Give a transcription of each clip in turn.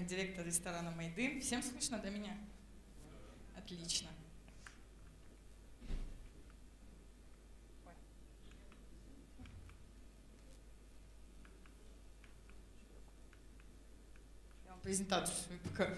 генеральный директор ресторана «Майдын». Всем слышно до меня? Отлично. Я вам презентацию свою покажу.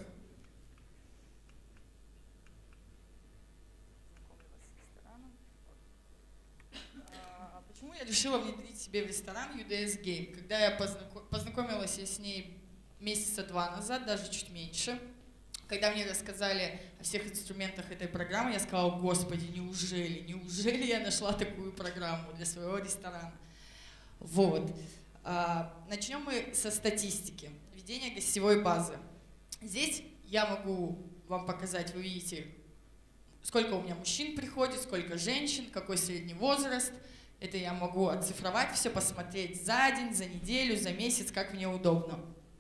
Почему я решила внедрить себе в ресторан UDS Game? Когда я познакомилась с ней месяца 2 назад, даже чуть меньше, когда мне рассказали о всех инструментах этой программы, я сказала: господи, неужели я нашла такую программу для своего ресторана? Вот. Начнем мы со статистики. Ведение гостевой базы. Здесь я могу вам показать, вы видите, сколько у меня мужчин приходит, сколько женщин, какой средний возраст. Это я могу оцифровать все, посмотреть за день, за неделю, за месяц, как мне удобно.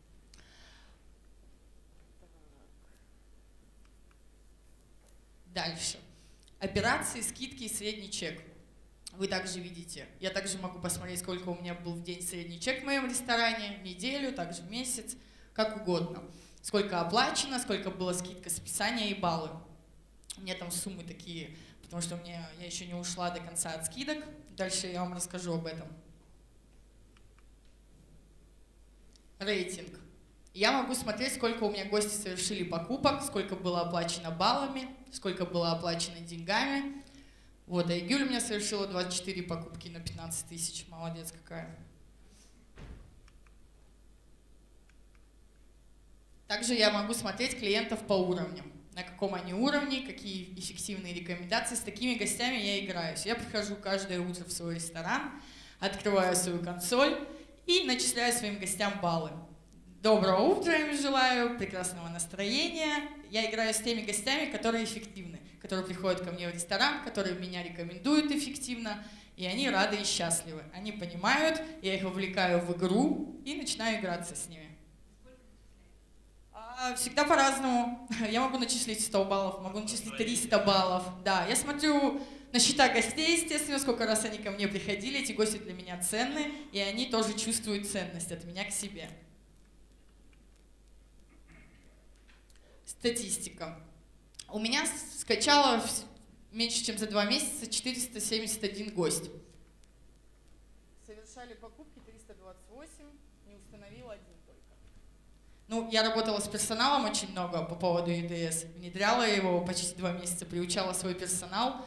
Дальше. Операции, скидки и средний чек. Вы также видите. Я также могу посмотреть, сколько у меня был в день средний чек в моем ресторане, в неделю, также в месяц, как угодно. Сколько оплачено, сколько была скидка, списания и баллы. У меня там суммы такие, потому что я еще не ушла до конца от скидок. Дальше я вам расскажу об этом. Рейтинг. Я могу смотреть, сколько у меня гости совершили покупок, сколько было оплачено баллами, сколько было оплачено деньгами. Вот, а Игюль у меня совершила 24 покупки на 15 тысяч. Молодец какая. Также я могу смотреть клиентов по уровням. На каком они уровне, какие эффективные рекомендации. С такими гостями я играюсь. Я прихожу каждое утро в свой ресторан, открываю свою консоль и начисляю своим гостям баллы. Доброго утра им желаю, прекрасного настроения. Я играю с теми гостями, которые эффективны, которые приходят ко мне в ресторан, которые меня рекомендуют эффективно, и они рады и счастливы. Они понимают, я их вовлекаю в игру и начинаю играться с ними. Всегда по-разному. Я могу начислить 100 баллов, могу начислить 300 баллов. Да, я смотрю на счета гостей, естественно, сколько раз они ко мне приходили. Эти гости для меня ценны, и они тоже чувствуют ценность от меня к себе. Статистика. У меня скачало меньше, чем за 2 месяца 471 гость. Совершали покупки 328, не установил один только. Ну, я работала с персоналом очень много по поводу UDS. Внедряла его почти 2 месяца, приучала свой персонал.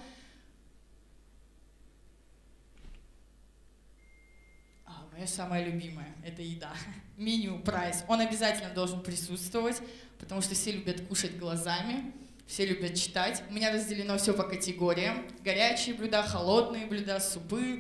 Мое самое любимое – это еда. Меню, прайс. Он обязательно должен присутствовать, потому что все любят кушать глазами, все любят читать. У меня разделено все по категориям. Горячие блюда, холодные блюда, супы.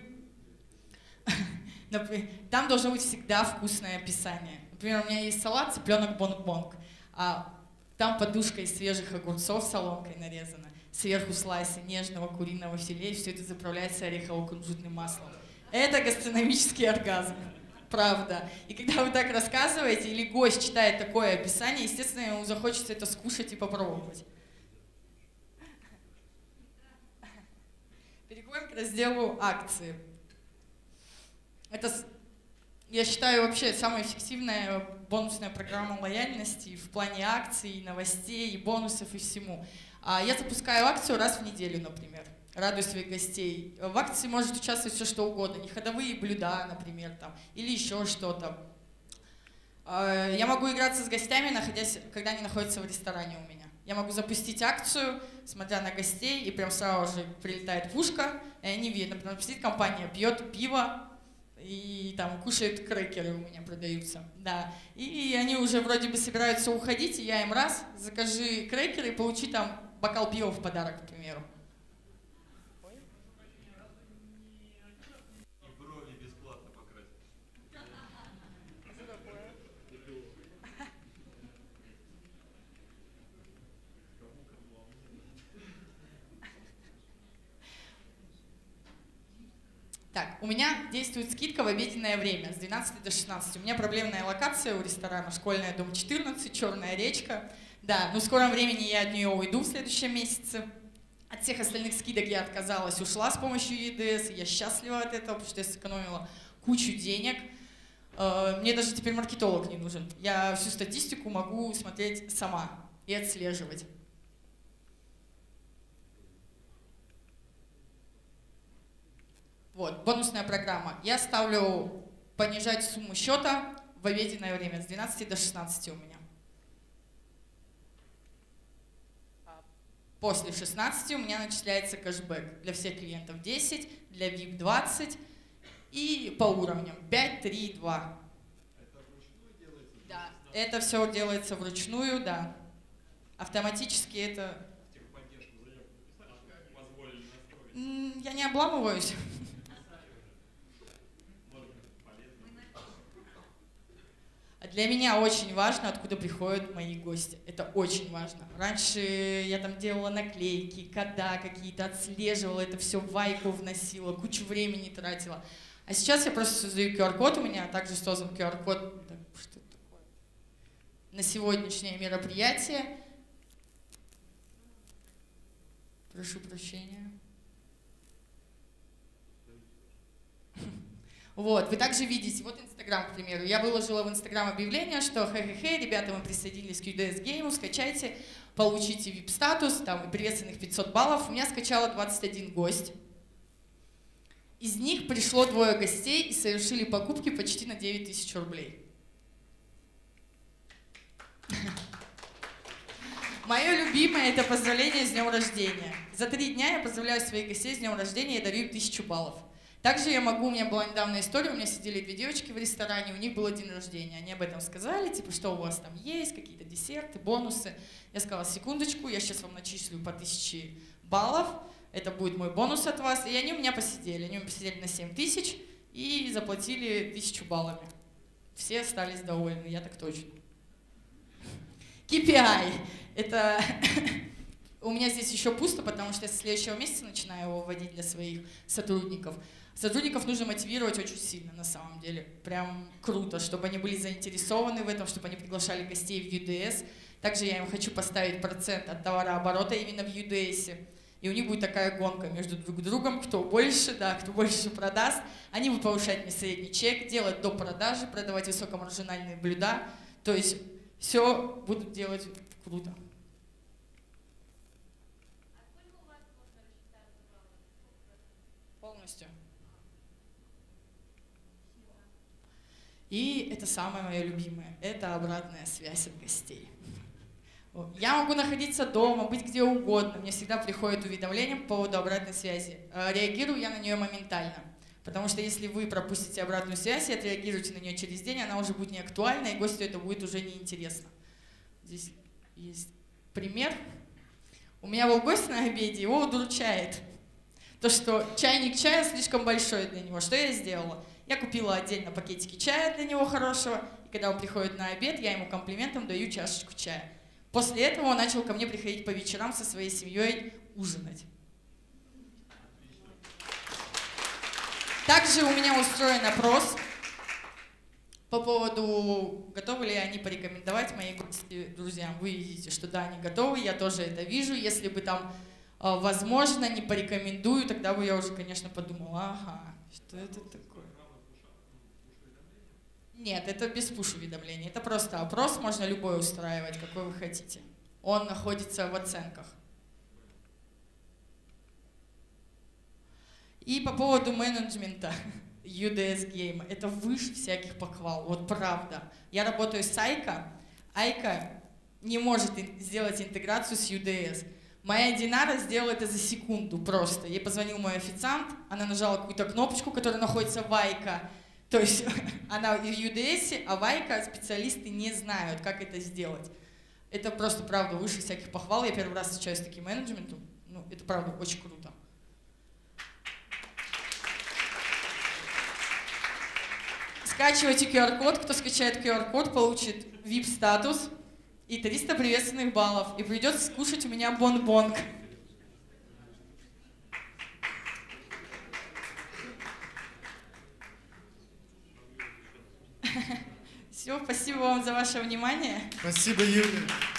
Там должно быть всегда вкусное описание. Например, у меня есть салат цыпленок бонг-бонг, а там подушка из свежих огурцов с соломкой нарезана. Сверху слайсы нежного куриного филе, и все это заправляется орехово-кунжутным маслом. Это гастрономический оргазм, правда. И когда вы так рассказываете, или гость читает такое описание, естественно, ему захочется это скушать и попробовать. Переходим к разделу акции. Это, я считаю, вообще самая эффективная бонусная программа лояльности в плане акций, новостей, и бонусов и всему. Я запускаю акцию раз в неделю, например. Радую своих гостей. В акции может участвовать все что угодно, неходовые блюда, например, там, или еще что-то. Я могу играться с гостями, когда они находятся в ресторане у меня. Я могу запустить акцию, смотря на гостей, и прям сразу же прилетает пушка, и они видят, например, сидит компания, пьет пиво, и там кушают крекеры у меня продаются. Да. И они уже вроде бы собираются уходить, и я им раз, закажи крекеры и получи там бокал пива в подарок, к примеру. Так, у меня действует скидка в обеденное время с 12 до 16. У меня проблемная локация у ресторана, школьная, дом 14, Черная речка. Да, но в скором времени я от нее уйду в следующем месяце. От всех остальных скидок я отказалась, ушла с помощью UDS. Я счастлива от этого, потому что я сэкономила кучу денег. Мне даже теперь маркетолог не нужен. Я всю статистику могу смотреть сама и отслеживать. Вот, бонусная программа. Я ставлю понижать сумму счета в обеденное время с 12 до 16 у меня. После 16 у меня начисляется кэшбэк. Для всех клиентов 10, для VIP 20 и по уровням 5, 3, 2. Это вручную делается? Да, это все делается вручную, да. Автоматически это... Техподдержку заявку написали, позволили настроить? Я не обламываюсь. Для меня очень важно, откуда приходят мои гости. Это очень важно. Раньше я там делала наклейки, кода какие-то, отслеживала это все, в Вайку вносила, кучу времени тратила. А сейчас я просто создаю QR-код, у меня также создан QR-код. Так, что это такое? На сегодняшнее мероприятие. Прошу прощения. Вот, вы также видите, вот Инстаграм, к примеру. Я выложила в Инстаграм объявление, что хе-хе-хе, ребята, мы присоединились к UDS Game, скачайте, получите VIP-статус, там, приветственных 500 баллов. У меня скачало 21 гость. Из них пришло 2 гостей и совершили покупки почти на 9000 рублей. Мое любимое — это поздравление с днем рождения. За 3 дня я поздравляю своих гостей с днем рождения и дарю им 1000 баллов. Также я могу, у меня была недавно история, у меня сидели 2 девочки в ресторане, у них был день рождения. Они об этом сказали, типа, что у вас там есть, какие-то десерты, бонусы. Я сказала, секундочку, я сейчас вам начислю по 1000 баллов, это будет мой бонус от вас. И они у меня посидели, на 7000 и заплатили 1000 баллами. Все остались довольны, я так точно. KPI. Это у меня здесь еще пусто, потому что я со следующего месяца начинаю его вводить для своих сотрудников. Сотрудников нужно мотивировать очень сильно, на самом деле. Прям круто, чтобы они были заинтересованы в этом, чтобы они приглашали гостей в UDS. Также я им хочу поставить процент от товарооборота именно в UDS. И у них будет такая гонка между друг другом, кто больше, да, кто больше продаст. Они будут повышать мне средний чек, делать до продажи, продавать высокомаржинальные блюда. То есть все будут делать круто. Полностью. И это самое мое любимое. Это обратная связь от гостей. Я могу находиться дома, быть где угодно. Мне всегда приходит уведомление по поводу обратной связи. Реагирую я на нее моментально. Потому что если вы пропустите обратную связь и отреагируете на нее через день, она уже будет не актуальна, и гостю это будет уже неинтересно. Здесь есть пример. У меня был гость на обеде, его удручает то, что чайник чая слишком большой для него. Что я сделала? Я купила отдельно пакетики чая для него хорошего, и когда он приходит на обед, я ему комплиментом даю чашечку чая. После этого он начал ко мне приходить по вечерам со своей семьей ужинать. Также у меня устроен опрос по поводу, готовы ли они порекомендовать мои гости друзьям. Вы видите, что да, они готовы, я тоже это вижу. Если бы там, возможно, не порекомендую, тогда бы я уже, конечно, подумала, ага, что это такое? Нет, это без пуш-уведомлений. Это просто опрос, можно любой устраивать, какой вы хотите. Он находится в оценках. И по поводу менеджмента UDS Game. Это выше всяких похвал. Вот правда. Я работаю с Айка. Айка не может сделать интеграцию с UDS. Моя Динара сделала это за секунду просто. Ей позвонил мой официант, она нажала какую-то кнопочку, которая находится в Айка. То есть она в UDS, а в Айка специалисты не знают, как это сделать. Это просто правда выше всяких похвал. Я первый раз встречаюсь с таким менеджментом. Ну, это правда очень круто. Скачивайте QR-код. Кто скачает QR-код, получит VIP-статус и 300 приветственных баллов. И придется скушать у меня бон-бонг. Все, спасибо вам за ваше внимание. Спасибо, Юля.